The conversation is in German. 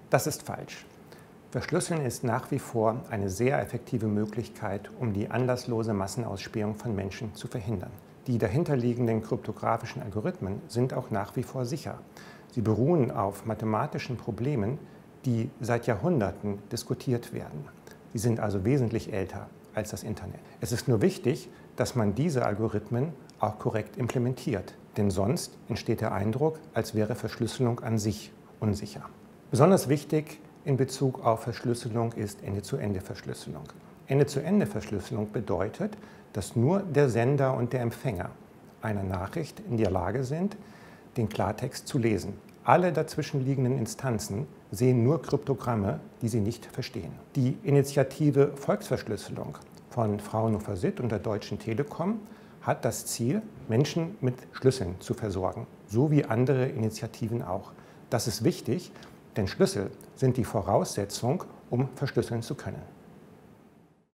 Das ist falsch. Verschlüsseln ist nach wie vor eine sehr effektive Möglichkeit, um die anlasslose Massenausspähung von Menschen zu verhindern. Die dahinterliegenden kryptografischen Algorithmen sind auch nach wie vor sicher. Sie beruhen auf mathematischen Problemen, die seit Jahrhunderten diskutiert werden. Sie sind also wesentlich älter als das Internet. Es ist nur wichtig, dass man diese Algorithmen auch korrekt implementiert, denn sonst entsteht der Eindruck, als wäre Verschlüsselung an sich unsicher. Besonders wichtig in Bezug auf Verschlüsselung ist Ende-zu-Ende-Verschlüsselung. Ende-zu-Ende-Verschlüsselung bedeutet, dass nur der Sender und der Empfänger einer Nachricht in der Lage sind, den Klartext zu lesen. Alle dazwischenliegenden Instanzen sehen nur Kryptogramme, die sie nicht verstehen. Die Initiative Volksverschlüsselung von Fraunhofer SIT und der Deutschen Telekom hat das Ziel, Menschen mit Schlüsseln zu versorgen, so wie andere Initiativen auch. Das ist wichtig, denn Schlüssel sind die Voraussetzung, um verschlüsseln zu können.